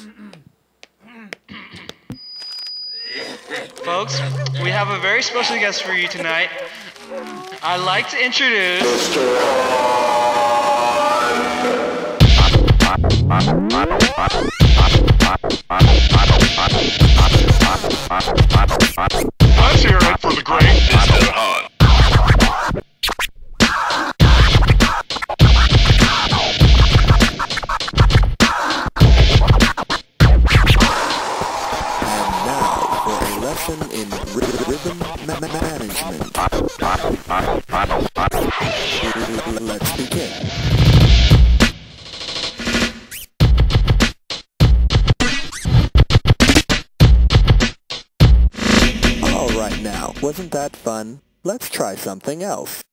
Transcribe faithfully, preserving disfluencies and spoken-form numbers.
Folks, we have a very special guest for you tonight. I'd like to introduce... Let's hear it for the great Disco Hunt. In rhythm ma management. Let's begin. All right now, wasn't that fun? Let's try something else.